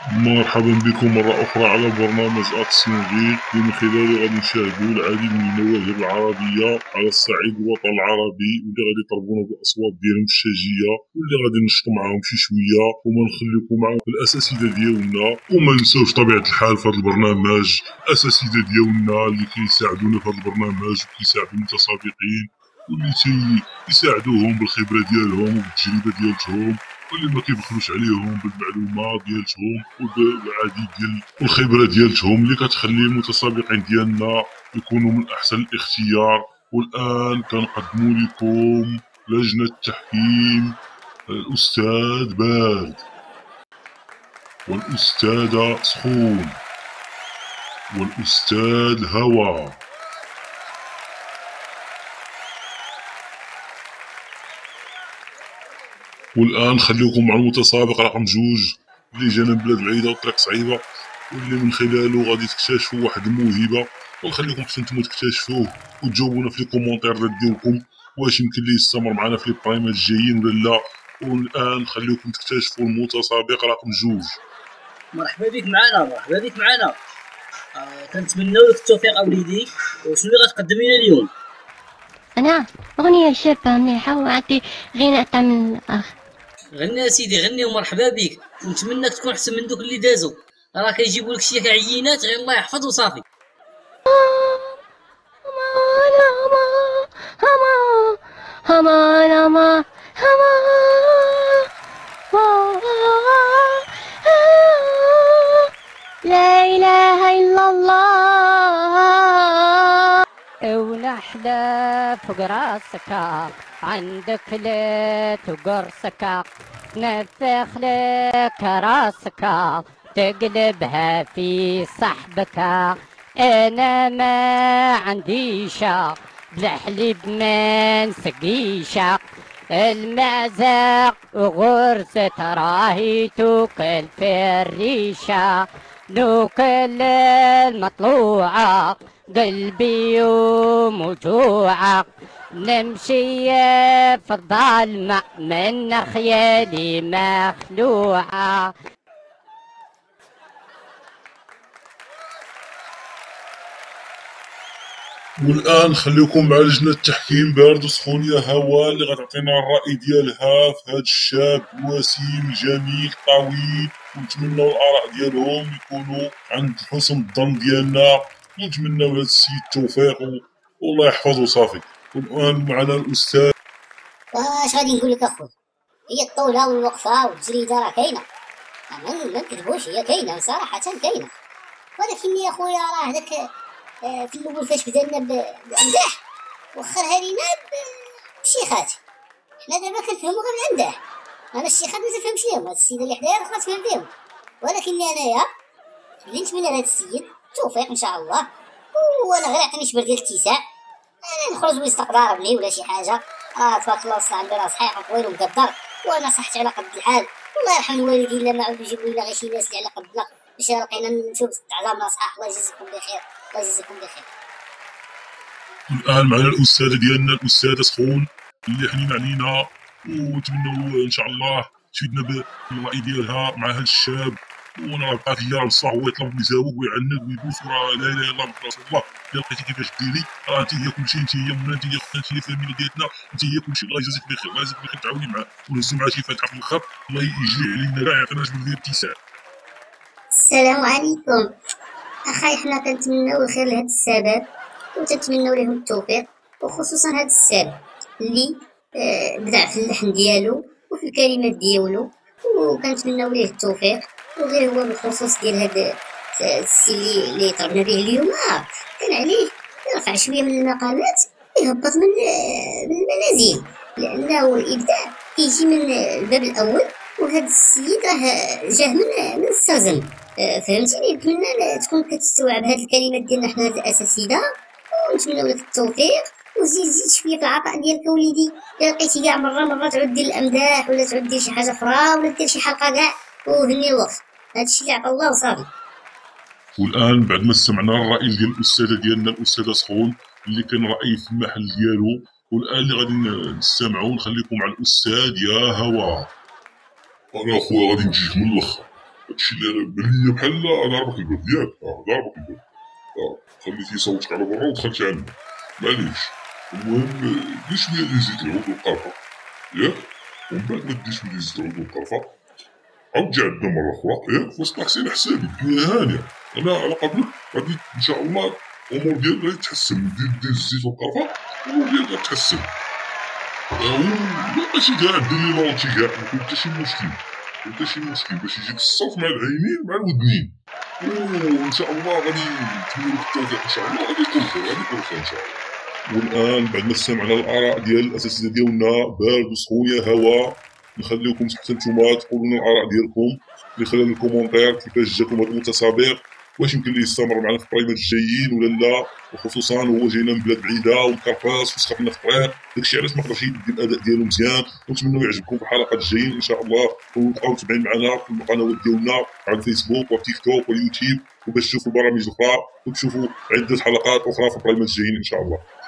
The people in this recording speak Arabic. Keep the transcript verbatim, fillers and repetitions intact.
مرحبا بكم مرة أخرى على برنامج أكسيون غيك، ومن خلاله غادي نشاهدوا العديد من المواهب العربية على الصعيد الوطن العربي، واللي غادي يطربونا بالأصوات ديالهم الشجية، واللي غادي نشطوا معاهم شي شوية، وما نخليكم معاهم الأساتذة ديالنا. وما نساوش طبيعة الحال في هذا البرنامج الأساتذة ديالنا اللي كيساعدونا في هذا البرنامج وكيساعدوا المتسابقين، واللي تيساعدوهم بالخبرة ديالهم وبالتجربة ديالتهم، واللي ما كيبخلوش عليهم بالمعلومات ديالتهم وبالعديد ديال الخبره ديالتهم اللي كتخلي المتسابقين ديالنا يكونوا من احسن الاختيار. والان كنقدموا لكم لجنه التحكيم الاستاذ بارد والاستاذه سخون والاستاذ هوا. والان خليكم مع المتسابق رقم جوج اللي جانا من بلاد بعيده وطريق صعيبه، واللي من خلاله غادي تكتشفوا واحد الموهبه، ونخليكم حتى نتوما تكتشفوه وتجاوبونا في لي كومونتير ديالكم واش يمكن ليه يستمر معنا في لي برايمات الجايين ولا لا. والان خليكم تكتشفوا المتسابق رقم جوج. مرحبا بك معنا مرحبا بك معنا آه كنتمناو لك التوفيق اوليدي. وشنو اللي غتقدم لنا اليوم؟ انا اغنيه شابه مليحه وعندي غناء تاع من الاخ. غني يا سيدي غني ومرحبا بك، ونتمناك تكون احسن من دوك اللي دازو، راه كيجيبوا لك شي عينات غير الله يحفظ وصافي. لا اله الا الله ونحلى فوق راسك عندك ليت وقرصك، نفخ لك راسك تقلبها في صحبك. انا ما عنديش بالحليب ما نسقيش، المعزق وغرزة راهي توكل في الريشة، نوكل المطلوعة قلبي وموجوعة، نمشي في الظلمة من خيالي مخلوعة. والان خليكم مع لجنه التحكيم بارد وسخون يا هوا اللي غتعطينا الراي ديالها في هذا الشاب الوسيم الجميل طويل، ونتمنوا الاراء ديالهم يكونوا عند حسن الظن ديالنا، ونتمنوا لهذا السيد التوفيق والله يحفظه صافي. والان معنا الاستاذ. واش غادي نقول لك اخويا، هي الطوله والوقفه والتجريده راه كاينه، ما نكذبوش هي كاينه صراحه كاينه، ولكن يا خويا راه هذاك في الاول فاش بدانا بالامداح وخر هالينا بالشيخات، حنا دابا كنفهمو غير الامداح، انا الشيخات ما تفهمش ليهم، هاد السيده اللي حدايا راه تفهم فيهم، ولكن انايا اللي نتمنى لهاد السيد التوفيق ان شاء الله، وانا غير عطيني شبر ديال الاتساع انا نخرج ويصدق ضاربني ولا شي حاجه. اه تبارك الله الصح عندي راه صحيح وطويل ومقدر، وانا صحتي على قد الحال، الله يرحم الوالدين لا ما عاودوا يجيبوا لنا غير شي ناس اللي على قدنا باش لقينا نشوف عظامنا صحاح. الله يجزيكم بخير الله يجزيكم بخير. الان معنا الاستاذه ديالنا الاستاذه سخون اللي حنين علينا، ونتمنوا ان شاء الله تفيدنا بالراي ديالها مع هذا الشاب. وانا راه بقات هي بصح هو يطلب ويزاوق ويعنق ويبوس، وراه لا اله الا الله محمد رسول الله. الا لقيتي كيفاش ديري راه انت هي كلشي، انت هي منا، انت هي اختنا، انت هي الفاميليا ديالنا، انت هي كلشي. الله يجازيك بخير الله يجازيك بخير، تعاوني معاه ونهزو معاه شي فاتحه في الاخر، الله يجي علينا كاع يعطينا جبل ديال الاتساع. السلام عليكم اخاي، حنا كنتمناو الخير لهاد السادات وتنتمناو ليهم التوفيق، وخصوصا هاد السادات اللي آه بدع في اللحن ديالو وفي الكلمات ديالو، وكنتمناو ليه التوفيق. وغير هو بالخصوص ديال هاد السي اللي اللي طربنا به اليوم، آه كان عليه يرفع شويه من المقامات ويهبط من آه من المنازل، لانه الابداع كيجي من الباب الاول، وهذا السيد راه جاه من من السرزم. فهمتيني؟ نتمنى تكون كتستوعب هاد الكلمات ديالنا حنا هاد الاساتذه، ونتمنى لك التوفيق، وزيد زيد شويه في العطاء ديالك وليدي. الا لقيتي كاع مره مره تعود دير الامداح ولا تعود دير شي حاجه اخرى ولا دير شي حلقه كاع وهني الوقت، هادشي اللي عطا الله وصافي. والان بعد ما استمعنا الراي ديال الاستاذه ديالنا الاستاذه سخون اللي كان راي في المحل ديالو، والان اللي غادي نستمعوا ونخليكم مع الاستاذ يا هوا. انا اخويا غادي نجيك من الاخر، هادشي اللي بان ليا بحال ضربك البرد ياك، اه ضربك البرد، اه خليتي صوتك على برا ودخلتي عندنا، معليش. المهم دير شويه ديال زيت العود والقرفه ياك، ومن بعد ما دير شويه ديال زيت العود والقرفه عاود جي عندنا مرة أخرى ياك، فاش طاحتي على حسابي الدنيا هانية. أنا على قبلك غادي إن شاء الله الأمور ديالك غادي تحسن، دير دير الزيت والقرفة الأمور ديالك غادي تحسن. ماشي كاع دير لي لونتي كاع، مكاين حتى شي مشكل، مكاين حتى شي مشكل باش يجيك الصوت مع العينين مع الودنين، وإن شاء الله غادي نتمنى لك التوفيق إن شاء الله، غادي يكون خير، غادي يكون خير إن شاء الله. والآن بعد ما استمعنا للآراء ديال الأساتذة ديالنا بارد وسخونية هوا، نخليوكم حتى نتوما تقولوا لنا الآراء ديالكم من خلال الكومونتير، كيفاش جاكم هذا المتسابق، واش يمكن ليه يستمر معنا في البرايمات الجايين ولا لا، وخصوصا هو جاينا من بلاد بعيده ومكرفاس وسخف لنا في الطريق، داكشي علاش ما قدرش يدير الاداء ديالو مزيان. ونتمنوا يعجبكم في الحلقات الجايين ان شاء الله، وتبقاو متابعين معنا في القنوات ديالنا على الفيسبوك والتيك توك واليوتيوب، وباش تشوفوا البرامج الاخرى وتشوفوا عده حلقات اخرى في البرايمات الجايين ان شاء الله.